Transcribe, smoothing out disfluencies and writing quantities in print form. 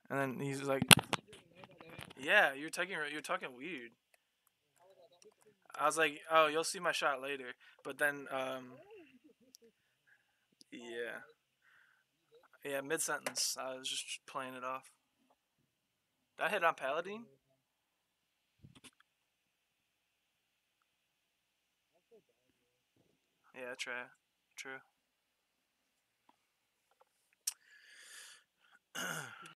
And then he's like, "Yeah, you're talking weird." I was like, "Oh, you'll see my shot later." But then, yeah, yeah, mid sentence, I was just playing it off. Did I hit on Paladin? Yeah, true.